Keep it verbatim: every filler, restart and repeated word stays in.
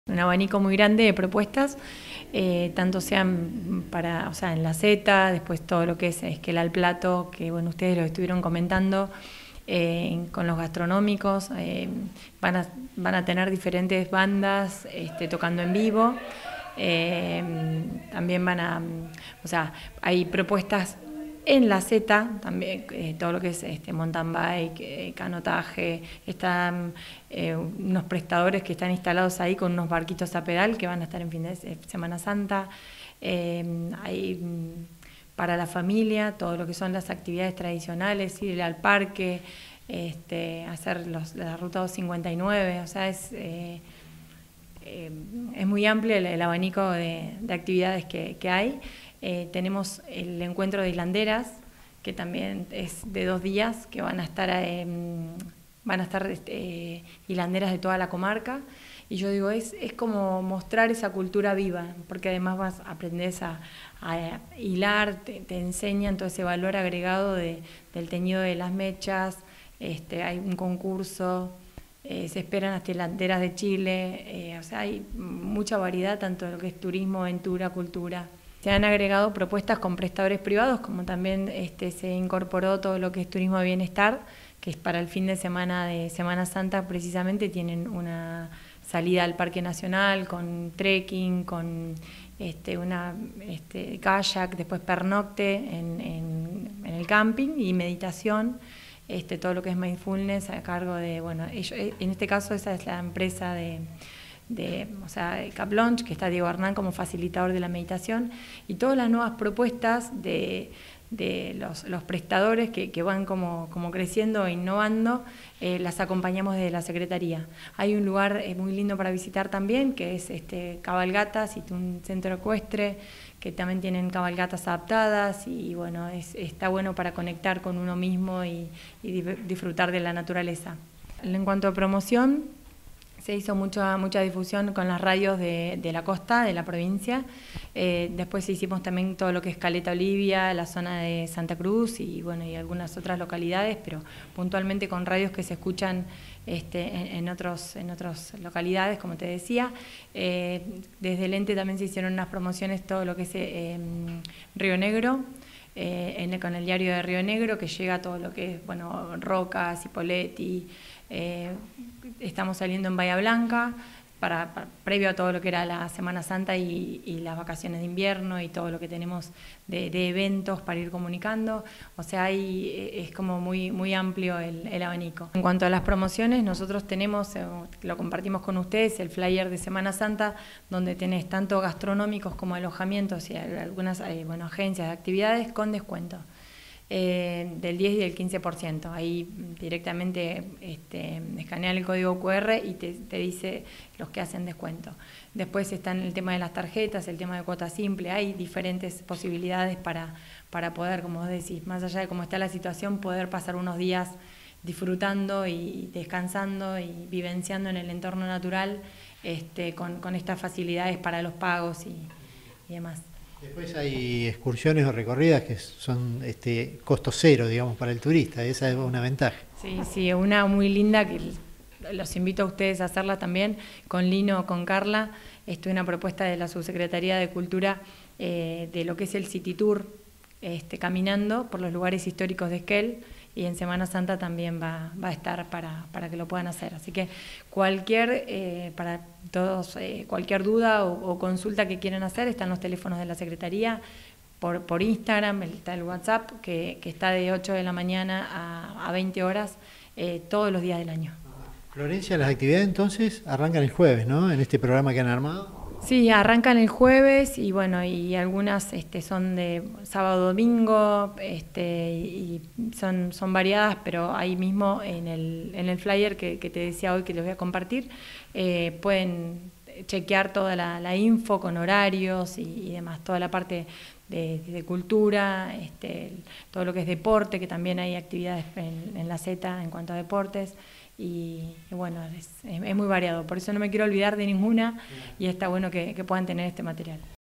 Un abanico muy grande de propuestas, eh, tanto sean para, o sea, en la Z, después todo lo que es esquela al plato, que bueno, ustedes lo estuvieron comentando, eh, con los gastronómicos, eh, van, a, van a tener diferentes bandas este, tocando en vivo, eh, también van a, o sea, hay propuestas en la Z, también eh, todo lo que es este, mountain bike, eh, canotaje, están eh, unos prestadores que están instalados ahí con unos barquitos a pedal que van a estar en fin de Semana Santa. Eh, hay para la familia todo lo que son las actividades tradicionales, ir al parque, este, hacer los, la ruta doscientos cincuenta y nueve, o sea, es, eh, eh, es muy amplio el, el abanico de, de actividades que, que hay. Eh, tenemos el encuentro de hilanderas, que también es de dos días, que van a estar, eh, van a estar este, hilanderas de toda la comarca. Y yo digo, es, es como mostrar esa cultura viva, porque además vas a aprender a, a hilar, te, te enseñan todo ese valor agregado de, del teñido de las mechas, este, hay un concurso, eh, se esperan hasta hilanderas de Chile, eh, o sea, hay mucha variedad, tanto en lo que es turismo, aventura, cultura. Se han agregado propuestas con prestadores privados, como también este, se incorporó todo lo que es turismo de bienestar, que es para el fin de semana de Semana Santa precisamente, tienen una salida al Parque Nacional con trekking, con este, una este, kayak, después pernocte en, en, en el camping y meditación, este, todo lo que es mindfulness a cargo de, bueno, ellos, en este caso esa es la empresa de... de, o sea, Cap Launch, que está Diego Hernán como facilitador de la meditación, y todas las nuevas propuestas de, de los, los prestadores que, que van como, como creciendo e innovando, eh, las acompañamos desde la Secretaría. Hay un lugar eh, muy lindo para visitar también, que es este, Cabalgatas, y un centro ecuestre, que también tienen cabalgatas adaptadas, y bueno, es, está bueno para conectar con uno mismo y, y disfrutar de la naturaleza. En cuanto a promoción, se hizo mucha mucha difusión con las radios de, de la costa, de la provincia. Eh, después hicimos también todo lo que es Caleta Olivia, la zona de Santa Cruz y bueno y algunas otras localidades, pero puntualmente con radios que se escuchan este, en, en, otros, en otras localidades, como te decía. Eh, desde el ente también se hicieron unas promociones, todo lo que es eh, Río Negro, eh, en, con el diario de Río Negro, que llega todo lo que es bueno Rocas, Cipolletti. Eh, estamos saliendo en Bahía Blanca, para, para, previo a todo lo que era la Semana Santa y, y las vacaciones de invierno y todo lo que tenemos de, de eventos para ir comunicando. O sea, hay, es como muy, muy amplio el, el abanico. En cuanto a las promociones, nosotros tenemos, lo compartimos con ustedes, el flyer de Semana Santa, donde tenés tanto gastronómicos como alojamientos y algunas eh, bueno, agencias de actividades con descuento. Eh, del diez y del quince por ciento. Ahí directamente este, escanean el código cu erre y te, te dice los que hacen descuento. Después está el tema de las tarjetas, el tema de cuota simple, hay diferentes posibilidades para, para poder, como vos decís, más allá de cómo está la situación, poder pasar unos días disfrutando y descansando y vivenciando en el entorno natural este, con, con estas facilidades para los pagos y, y demás. Después hay excursiones o recorridas que son este, costo cero, digamos, para el turista. Esa es una ventaja. Sí, sí, una muy linda que los invito a ustedes a hacerla también, con Lino, con Carla. Esto es una propuesta de la Subsecretaría de Cultura eh, de lo que es el City Tour, este, caminando por los lugares históricos de Esquel, y en Semana Santa también va, va a estar para, para que lo puedan hacer. Así que cualquier, eh, para todos, eh, cualquier duda o, o consulta que quieran hacer, están los teléfonos de la Secretaría, por, por Instagram, está el WhatsApp, que, que está de ocho de la mañana a, a veinte horas, eh, todos los días del año. Florencia, las actividades entonces arrancan el jueves, ¿no? En este programa que han armado. Sí, arrancan el jueves y bueno, y algunas este, son de sábado, domingo, este, y son, son variadas, pero ahí mismo en el, en el flyer que, que te decía hoy que les voy a compartir, eh, pueden chequear toda la, la info con horarios y, y demás, toda la parte de, de cultura, este, todo lo que es deporte, que también hay actividades en, en la Z en cuanto a deportes. Y, y bueno, es, es muy variado, por eso no me quiero olvidar de ninguna y está bueno que, que puedan tener este material.